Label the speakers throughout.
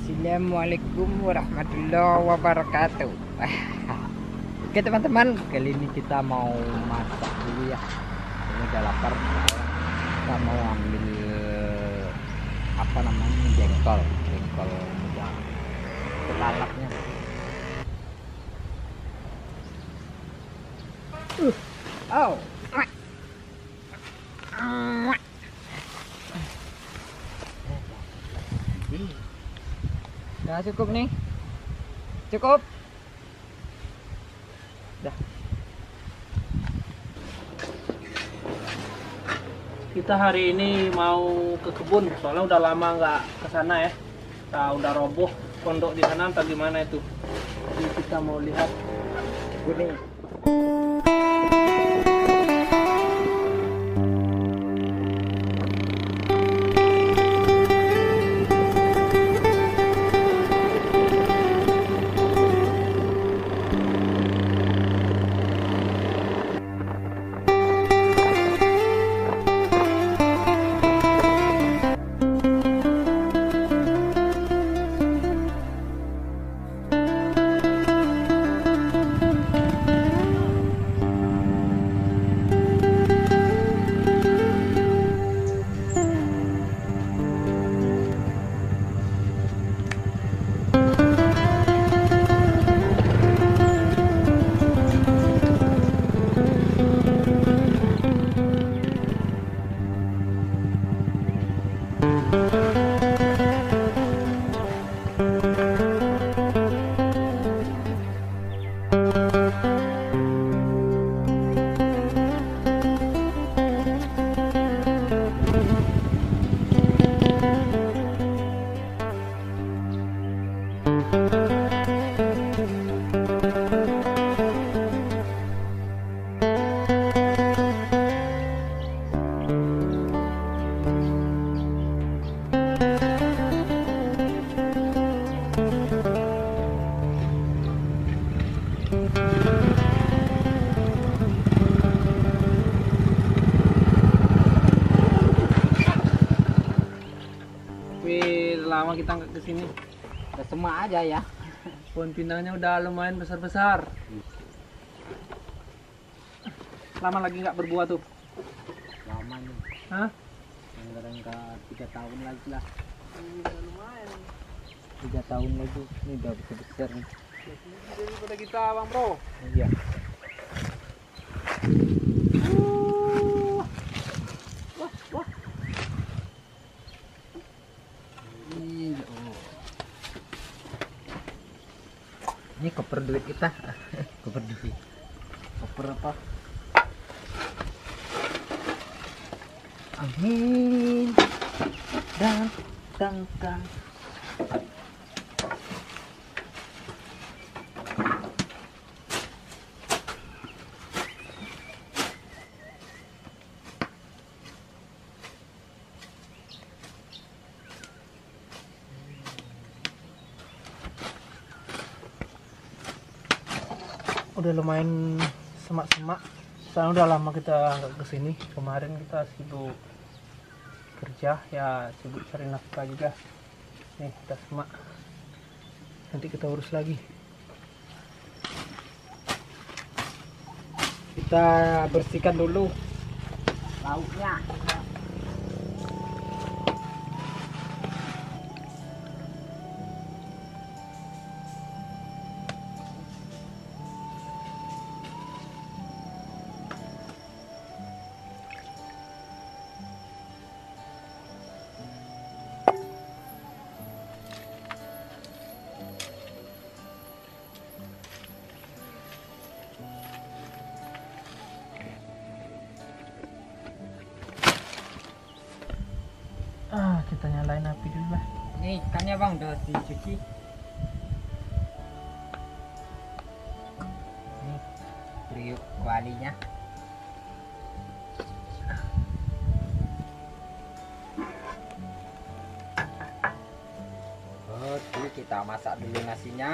Speaker 1: Assalamualaikum warahmatullahi wabarakatuh. Oke teman-teman, kali ini kita mau masak dulu ya. Ini udah lapar. Kita mau ambil apa namanya, jengkol muda, kelalapnya. Oh. Udah cukup nih. Cukup. Dah.
Speaker 2: Kita hari ini mau ke kebun, soalnya udah lama nggak ke sana ya. Udah roboh pondok di sana, entah gimana itu. Jadi kita mau lihat
Speaker 1: Kuning.
Speaker 2: lama kita nggak kesini.
Speaker 1: Udah semua aja ya.
Speaker 2: Pohon pinangnya udah lumayan besar-besar. Lama lagi nggak berbuah tuh.
Speaker 1: Lama nih.
Speaker 2: Hah?
Speaker 1: Anggaran ke 3 tahun lagi lah.
Speaker 2: Udah lumayan.
Speaker 1: 3 tahun lagi. Ini udah besar nih.
Speaker 2: Daripada kita, Bang Bro.
Speaker 1: Iya. Ini koper duit kita. Koper duit. Koper apa? Amin. Datangkan.
Speaker 2: Udah lumayan semak-semak. Soalnya udah lama kita nggak kesini. Kemarin kita sibuk kerja, ya sibuk cari nafkah juga. Nih udah semak. Nanti kita urus lagi.
Speaker 1: Kita bersihkan dulu lauknya.
Speaker 2: Kita nyalain api dulu lah.
Speaker 1: Ini ikannya bang udah dicuci. Nih periuk kualinya. Oke, kita masak dulu nasinya.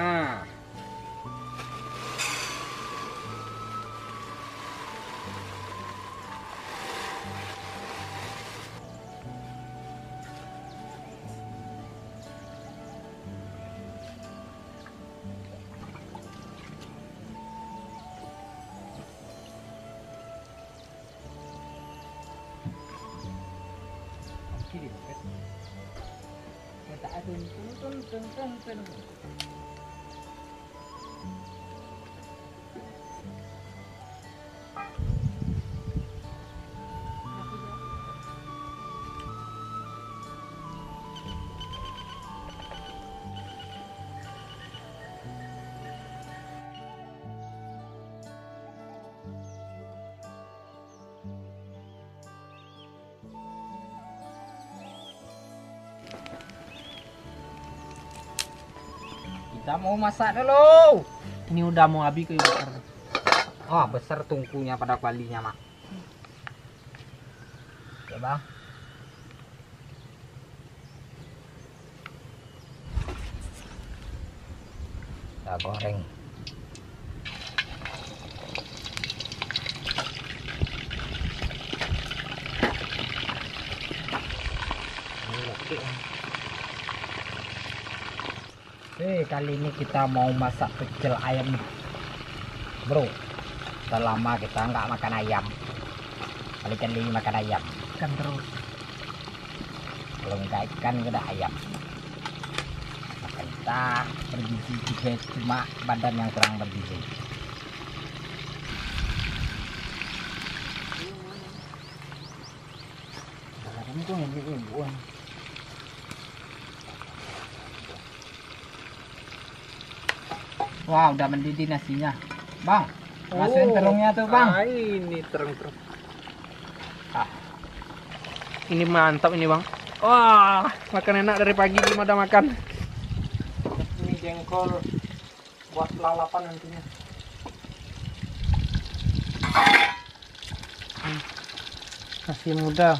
Speaker 1: tak ada tun. Kita mau masak dulu.
Speaker 2: Ini udah mau habis kayu bakar.
Speaker 1: Oh, besar tungkunya pada kualinya, Mak. Oke, Bang. Kita goreng. Oke, kali ini kita mau masak pecel ayam, bro. Sudah lama kita nggak makan ayam. Kali-kali makan ayam.
Speaker 2: Ikan terus.
Speaker 1: Kalau nggak ikan udah ayam. Makan kita bergizi juga, cuma badan yang kurang bergizi. Kamu tuh yang buang. Wah, udah mendidih nasinya, Bang. Masukin terungnya tuh, Bang.
Speaker 2: Ini terung. Ini mantap ini, Bang. Wah, makan enak dari pagi belum ada makan. Ini jengkol buat lalapan nantinya. Nasi muda.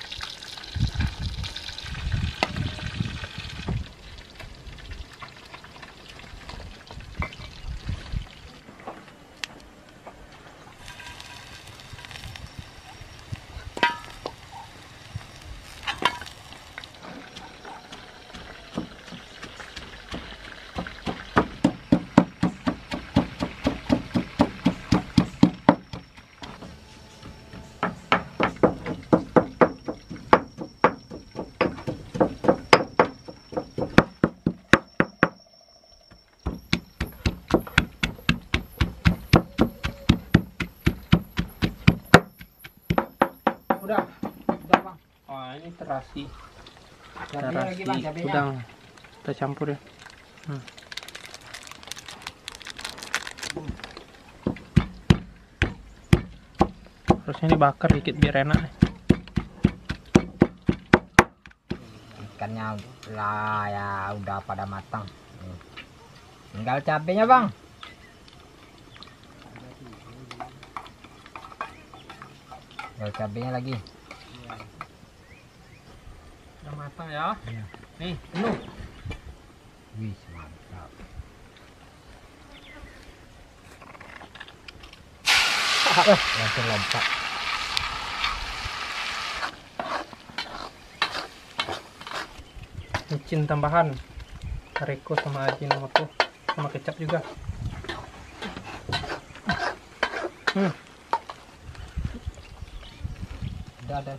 Speaker 1: Udah, Bang.
Speaker 2: Wah, ini terasi.
Speaker 1: Cabai lagi, Bang, cabainya.
Speaker 2: Udang. Kita campur ya. Harusnya ini bakar dikit biar enak.
Speaker 1: Ikannya lah ya udah pada matang. Tinggal cabenya, Bang. Tinggal cabenya lagi.
Speaker 2: Udah matang ya.
Speaker 1: Iya.
Speaker 2: Nih, penuh.
Speaker 1: Wih, mantap. Langsung lompat.
Speaker 2: Micin tambahan. Hariko sama Ajinomoto sama kecap juga.
Speaker 1: Udah.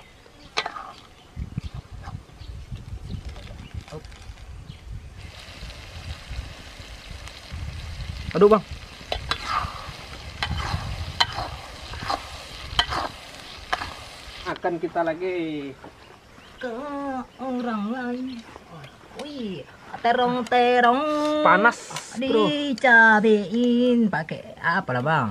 Speaker 2: Aduh, Bang. Akan kita lagi
Speaker 1: Ke orang lain. Wih, terong
Speaker 2: panas, bro.
Speaker 1: dicabein pakai apa lah, Bang?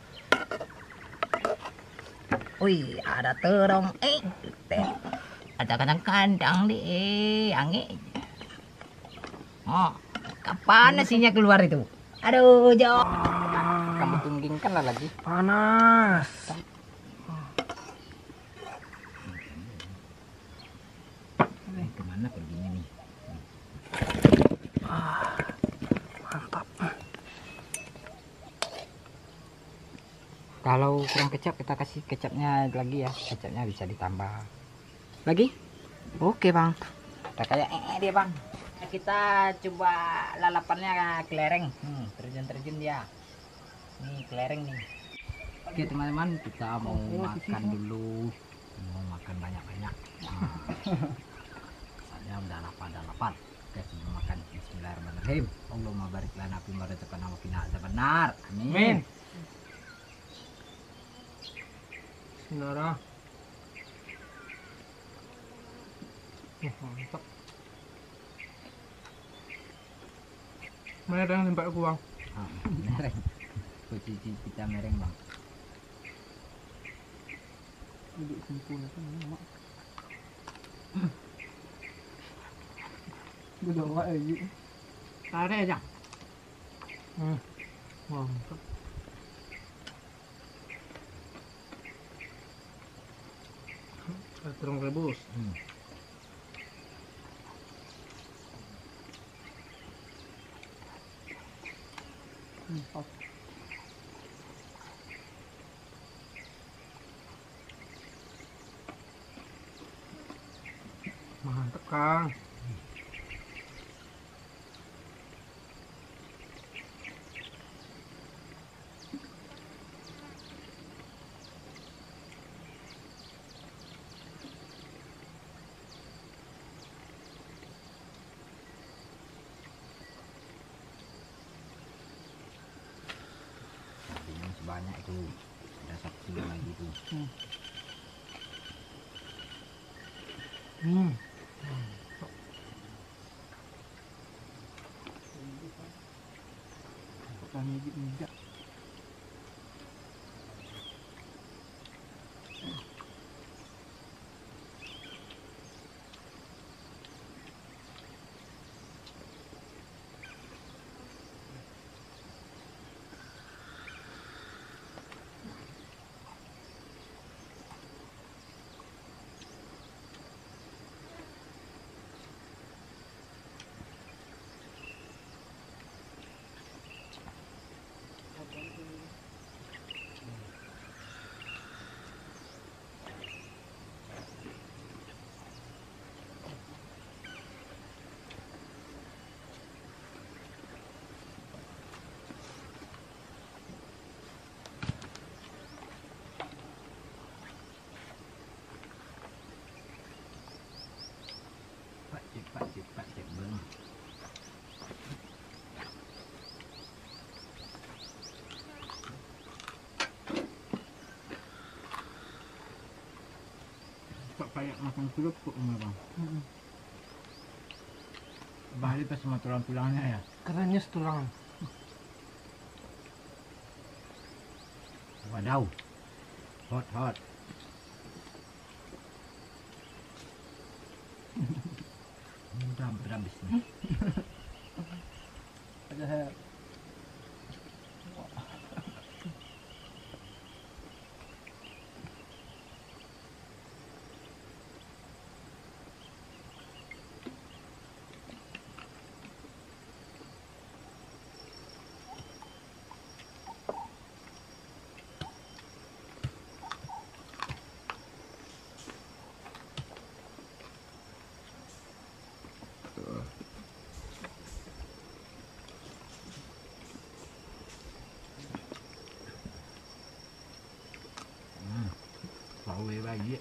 Speaker 1: Wih, ada terong. Ada kandang-kandang di angin. Oh, kapan nasinya keluar itu? Aduh, jauh. Kamu tunggingkan lah lagi.
Speaker 2: Panas.
Speaker 1: Kemana perginya nih?
Speaker 2: Mantap.
Speaker 1: Kalau kurang kecap kita kasih kecapnya lagi ya. Kecapnya bisa ditambah lagi. Oke, Bang. Udah kayak dia, Bang. Kita coba lalapannya kelereng. Terjun dia. Nih kelereng nih. Oke, teman-teman, kita mau makan dulu. Mau makan banyak-banyak. Saya Ya udah lapar. Oke, sebelum makan bismillahirrahmanirrahim. Allahumma barik lana fi ma razaqtana wa qina adzabannar. Amin.
Speaker 2: Amin. Bismillah. Mantap. Mereng tempat aku bang.
Speaker 1: Ah, mereng. Posisi kita mereng, Bang.
Speaker 2: Duduk sempurna kan mak. Udah wak aja.
Speaker 1: Tarik aja.
Speaker 2: Mantap. Terung rebus. Mantap. Mantap Kang.
Speaker 1: Artinya masih banyak itu. Ada 1 kilo lagi itu.
Speaker 2: Kami bijak.
Speaker 1: Cepat belum. Kok kayak makan kerupuk enggak, Bang? Balik pas sama tulang-tulangnya ya.
Speaker 2: Kerennya setulang.
Speaker 1: Wadaw. Hot. Udah hampir habis nih.
Speaker 2: Ada saya.
Speaker 1: Tahu lagi.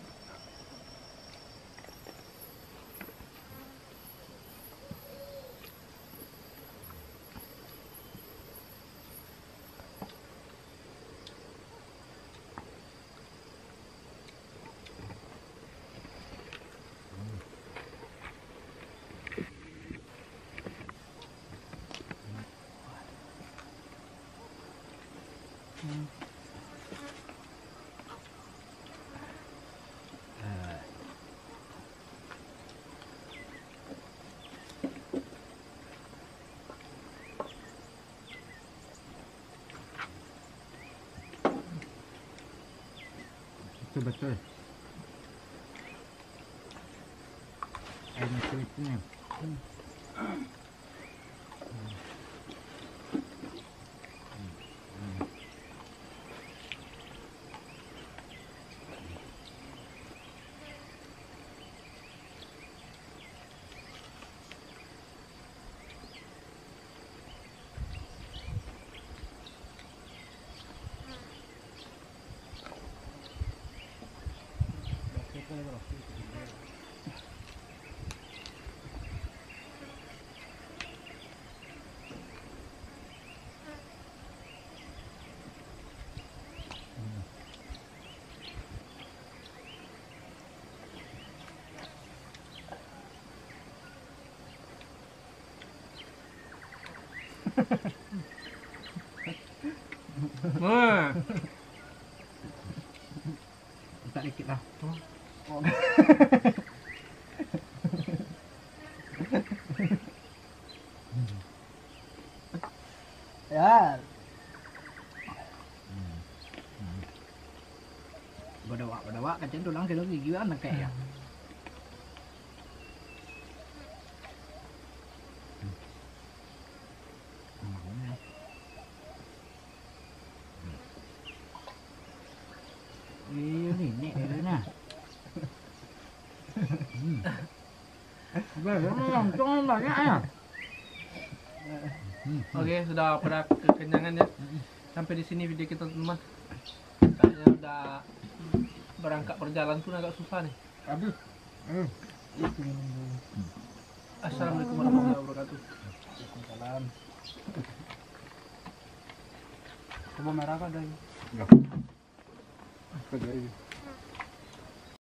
Speaker 1: Betul. Air kulitnya.
Speaker 2: Nah,
Speaker 1: Minta dikit lah.
Speaker 2: ya.
Speaker 1: Berdawak kacang tulang kilo gigian kayak ya. Ini nah. Jangan banyak ya.
Speaker 2: Oke, sudah pada kekenyangan ya. Sampai di sini video kita teman. Kayaknya udah berangkat perjalanan pun agak susah nih.
Speaker 1: Aduh.
Speaker 2: Assalamualaikum warahmatullahi wabarakatuh.
Speaker 1: Waalaikumsalam.
Speaker 2: Coba merah apa guys?
Speaker 1: Enggak.